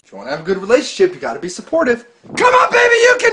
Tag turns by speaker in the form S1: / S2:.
S1: If you want to have a good relationship, you got to be supportive. Come on, baby, you can